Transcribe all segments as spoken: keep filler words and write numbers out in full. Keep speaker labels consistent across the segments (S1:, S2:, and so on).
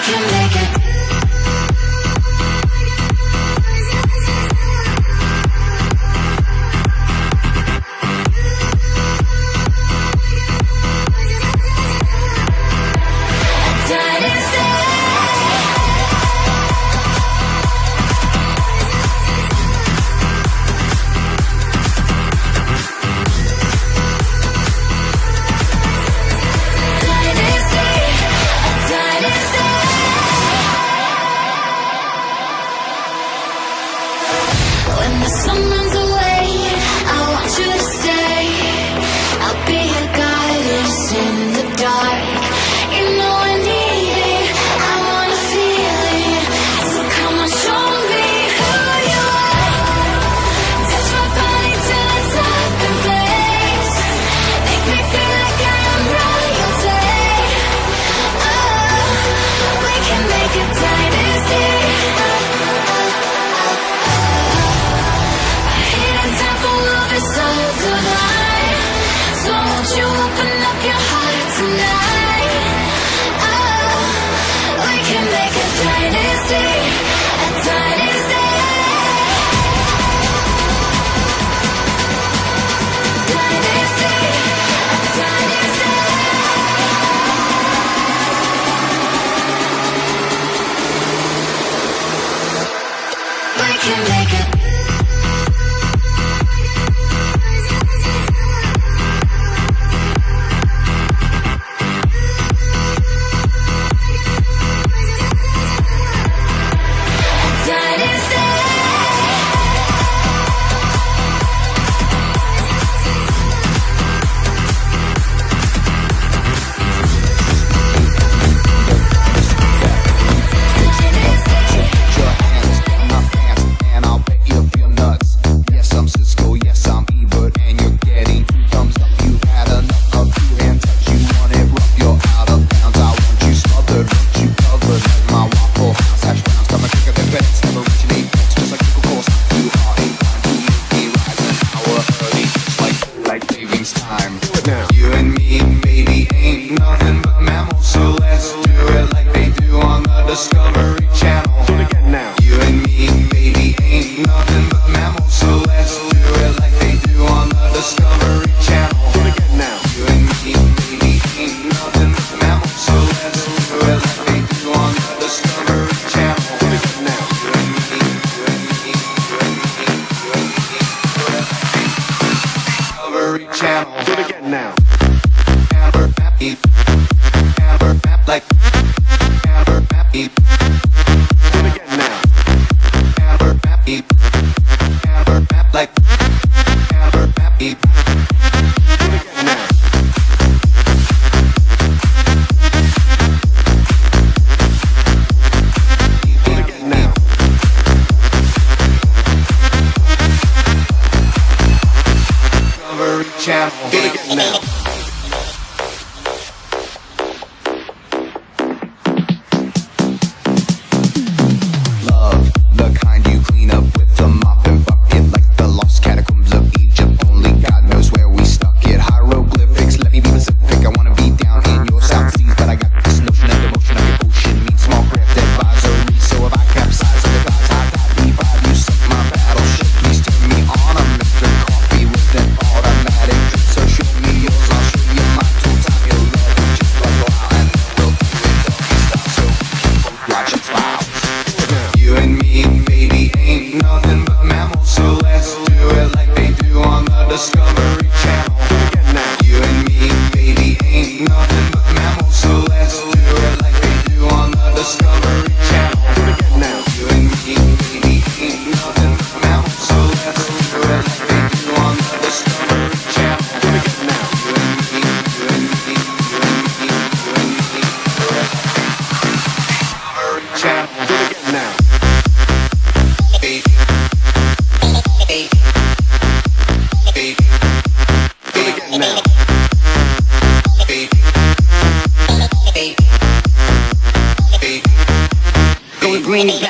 S1: bring it back.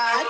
S2: ride.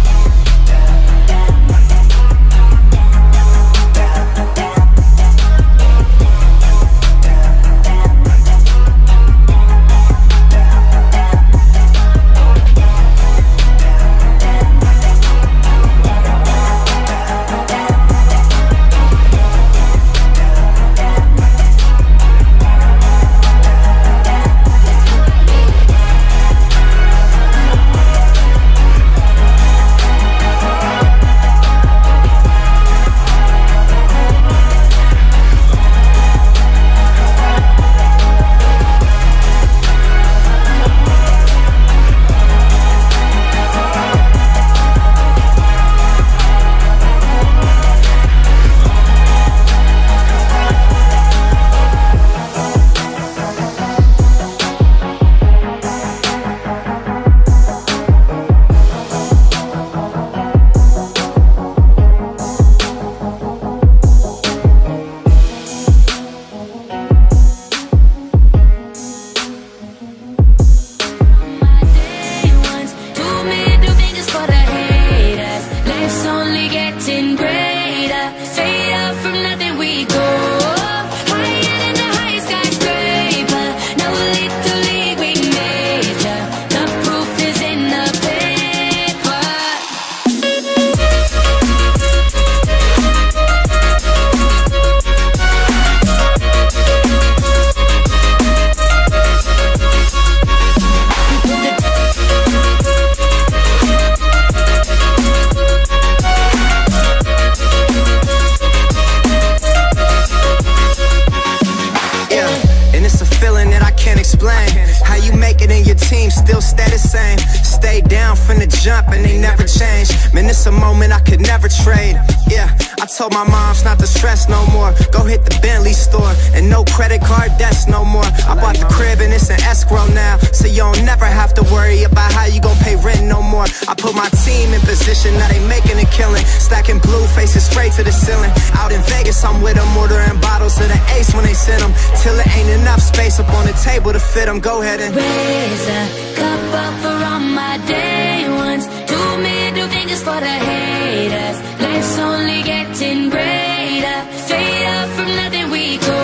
S2: How you make it in your team, still stay the same. Stay down from the jump and they never change. Man, it's a moment I could never trade. Yeah, I told my moms not to stress no more. Go hit the Bentley store and no credit card debts no more. I bought the crib and it's an escrow now, so you don't never have to worry about how you gon' pay rent no more. I put my team in position, now they making a killing. Stacking blue faces straight to the ceiling. Out in Vegas, I'm with them, ordering bottles of the Ace when they send them, till it ain't enough space up on the table to fit them. Go ahead and
S3: raise a cup up for all my day ones. Two middle fingers for the haters. Life's only getting greater. Straight up from nothing we go.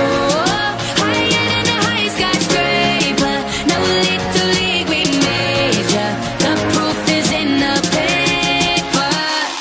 S3: Higher than the high skyscraper. No little league we major. The proof is in the paper.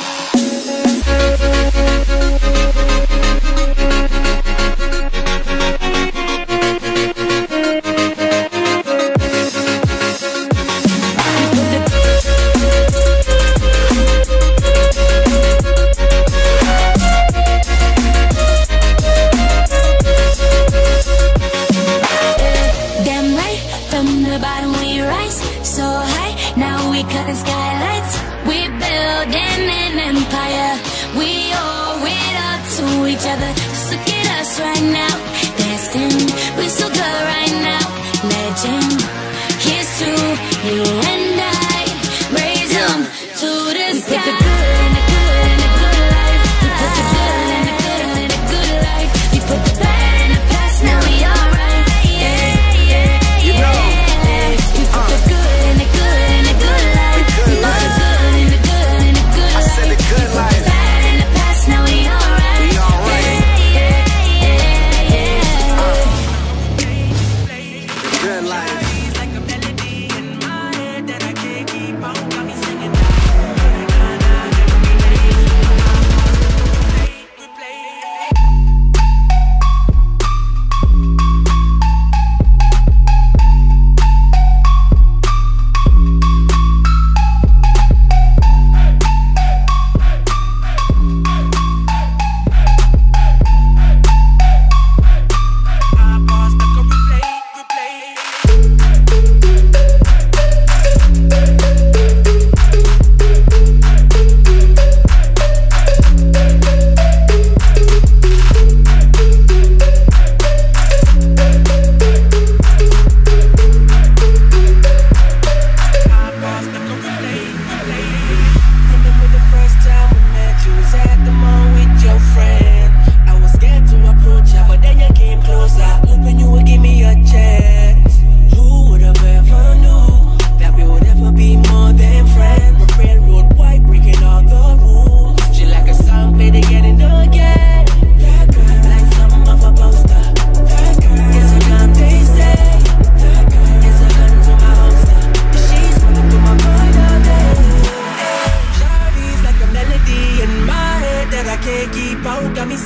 S3: Cutting skylights, we building an empire. We owe it up to each other. Just look at us right now, destined. We so good right now, legend. Here's to you and I. Raise them to the sky. We put the good in the good in the good life. We put the good in the good in the good life. We put the bad in the past, now we alright. Yeah, yeah, yeah. We put the good in the good in the good life.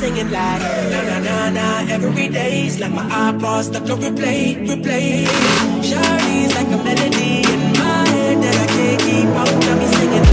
S4: singing like na na na na. Every day's like my iPod stuck on replay, replay. Shawty's like a melody in my head that I can't keep out. Got me singing.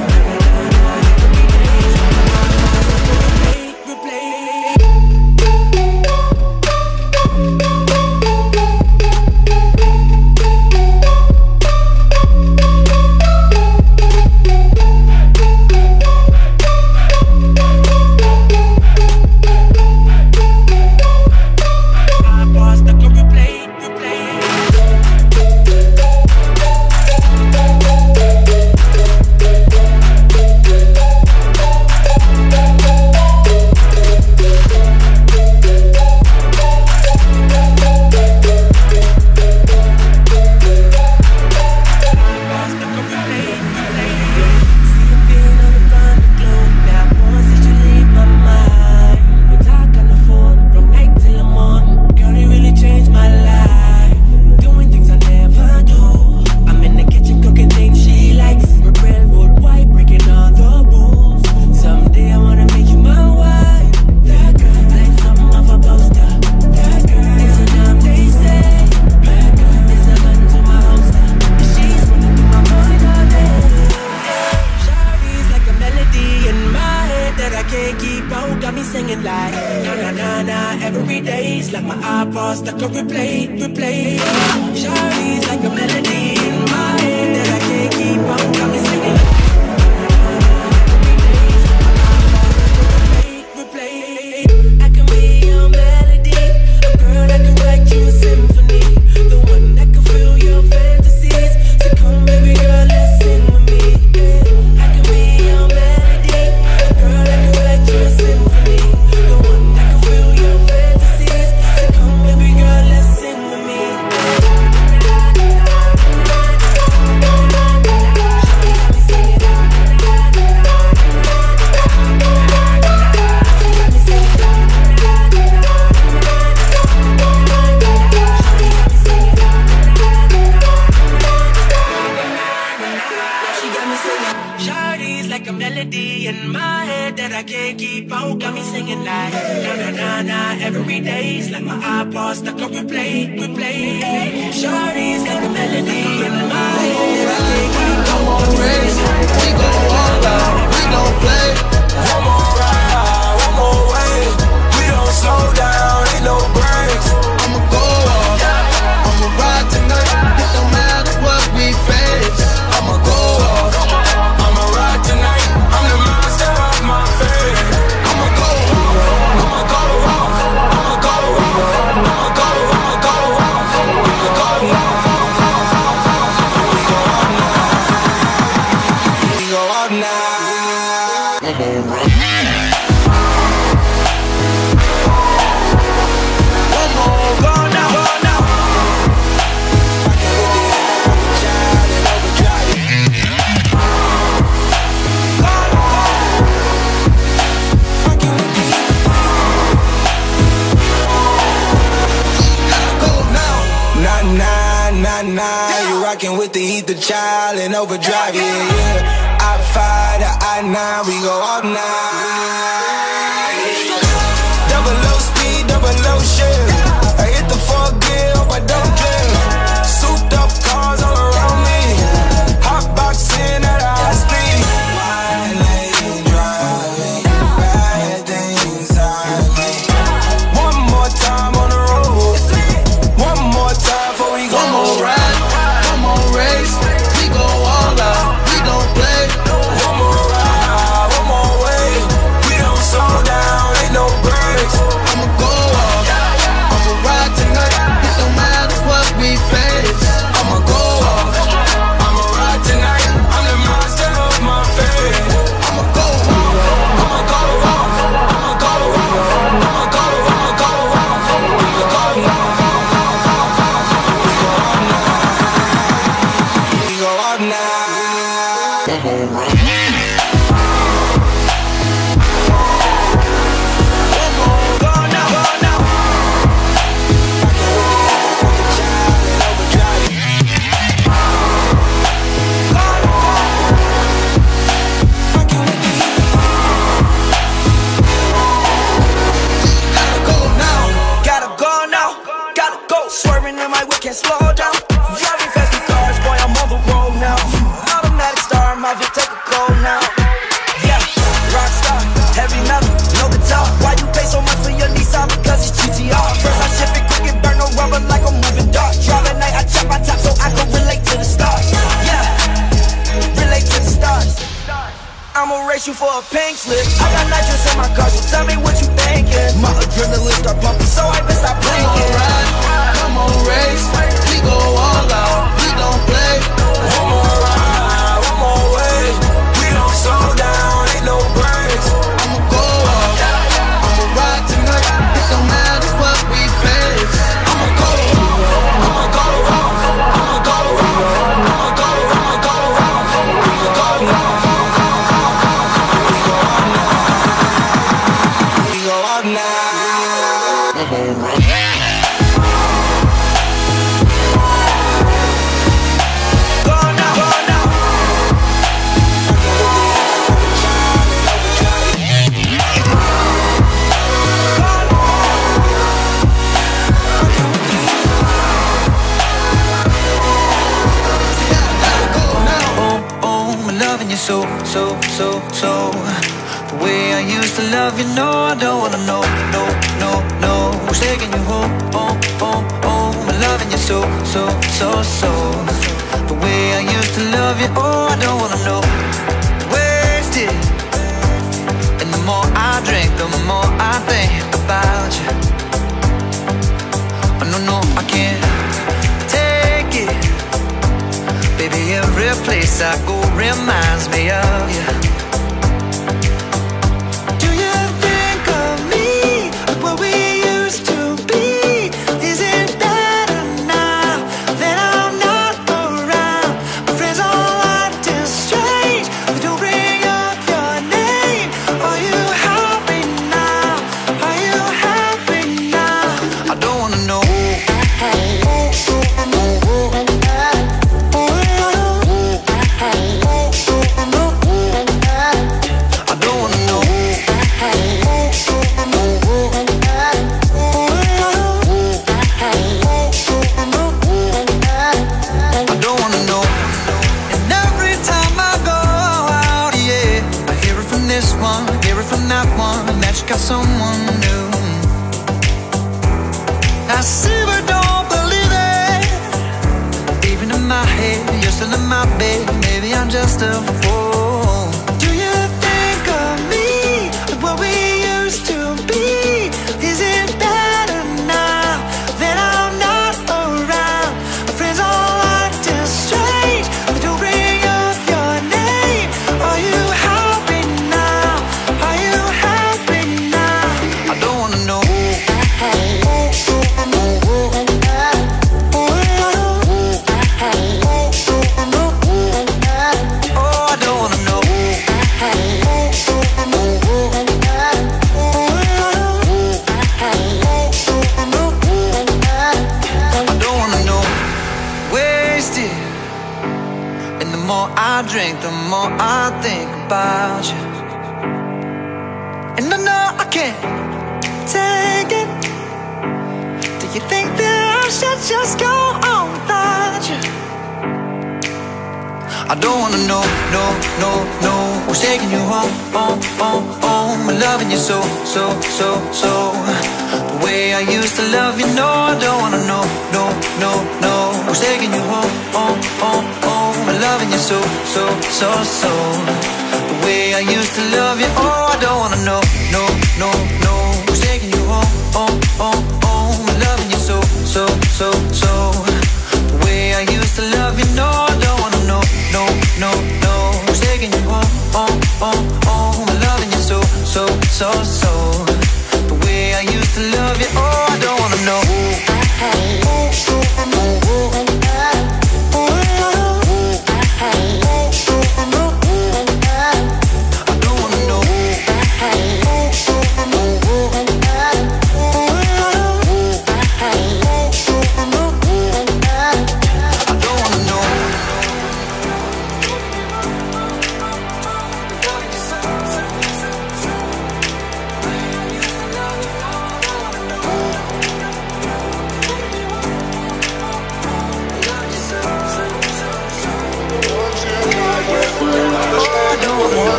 S2: With the heat, the child in overdrive, yeah, yeah. I five to I nine, we go all night. Double low speed, double low shift. I hit the fourth gear, hope I don't drift. Souped up cars all around me. Hot boxing at a high speed. Wine lane driving, bad things on me. One more time on the road. One more time before we go. One more ride. Race, we go all out, we don't play. One more ride, one more way, we don't
S5: it cold now. Yeah, rockstar, heavy metal, no guitar. Why you pay so much for your Nissan? Because it's G T R. First I ship it quick and burn no rubber like I'm moving dark. Drive at night, I chop my top so I can relate to the stars. Yeah, relate to the stars. I'ma race you for a pink slip. I got nitrous in my car, so tell me what you thinking. My adrenaline start pumping, so I been stop blinking. Come on, ride, come on, race. We go all out, we don't play. One more ride, one more way. We don't slow down, ain't no breaks. I'ma go off, I'ma ride tonight. It don't matter what we face. I'ma go off, I'ma go off, I'ma go off, I'ma go, I'ma go off, I'ma go off. So, so, so, so the way I used to love you, no, I don't wanna know, no, no, no. Who's taking you home, home, home, home? I'm loving you so, so, so, so the way I used to love you, oh, I don't wanna know. Wasted. And the more I drink, the more I think about you. Oh, no, no, I can't take it. Baby, every place I go reminds me of you. Do you think of me, like what we used to be? Is it better now that I'm not around? My friends all acting strange, they don't bring up your name. Are you happy now? Are you happy now? I don't wanna know. Got someone new. I see but don't believe it. Even in my head, you're still in my bed. Maybe I'm just a fool. Do you think of me, like what we used to be? Is it better now that I'm not around? My friends all acting strange, they don't bring up your name. Are you happy now? Are you happy? I don't wanna know. Oh, I don't wanna know. I don't wanna know. Wasted. And the more I drink, the more I think about you. And I know I can't take it. Do you think that I should just go on without you? I don't wanna know, no, no, no. Who's taking you home, home, home, home? I'm loving you so, so, so, so the way I used to love you, no, I don't wanna know, no, no, no. Who's taking you home, home, home, home? I'm loving you so, so, so, so the way I used to love you, oh, I don't wanna know, no, no, no. Who's taking you home, home, home, home? I'm loving you so, so, so, so the way I used to love you, no, I don't wanna know, no, no, no. Who's taking you home, home, home, home? I'm loving you so, so, so, so the way I used to love you, oh, I don't wanna know.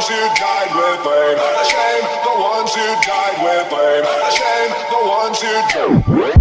S6: ones who died with blame. Shame the ones who died with blame. Shame the ones who died.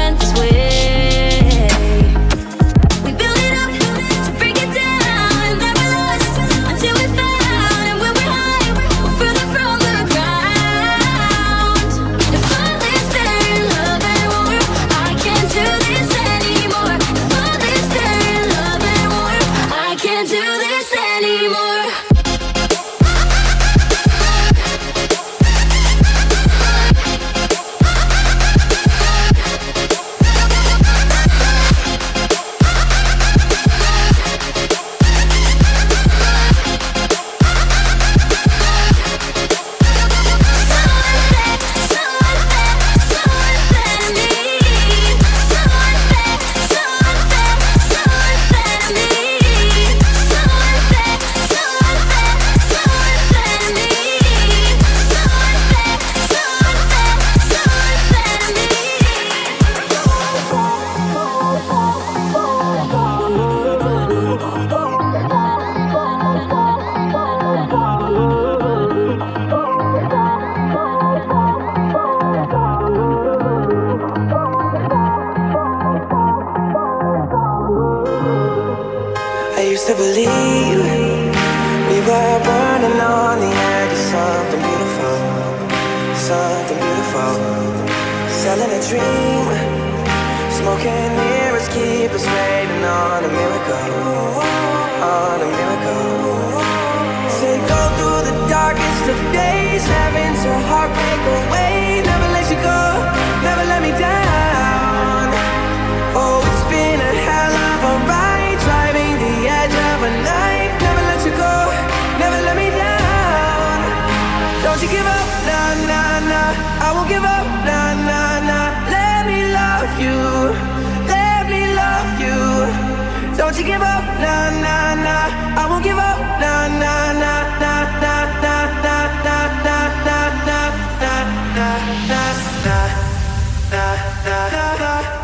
S3: We build it up to break it down.
S5: telling a dream. Smoking mirrors keep us waiting on a miracle, on a miracle. Say go through the darkest of days, having to heartbreak away. Never let you go, never let me down. Oh, it's been a hell of a ride, driving the edge of a knife. Never let you go, never let me down. Don't you give up, nah, nah, nah. I won't give up, nah, nah, nah. Let me love you, let me love you. Don't you give up, nah, nah, nah. I won't give up, nah, nah, nah, nah, nah, nah, nah, nah, nah, nah, nah, nah, nah, nah, nah, nah.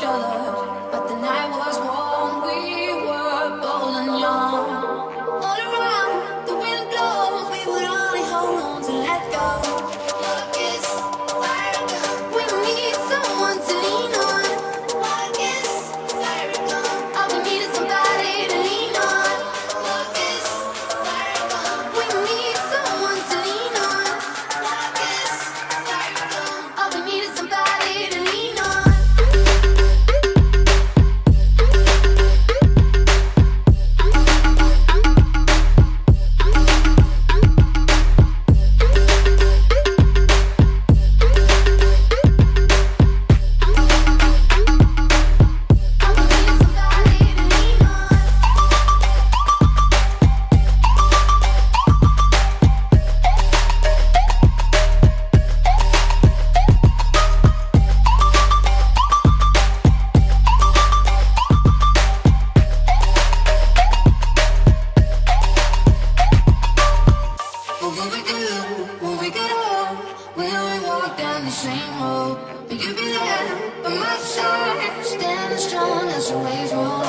S3: other, but the night was warm. We were bold and young. All around, the wind blows. We would only hold on to let go. Love is fire gun. We need someone to lean on. Love is fire gun. All we need is somebody to lean on. Love is fire gun. We need someone to lean on. Love is fire gun. All we need is somebody to lean on. What we do, when we get old, will we walk down the same road? Will you be there by my side, standing strong as the waves roll?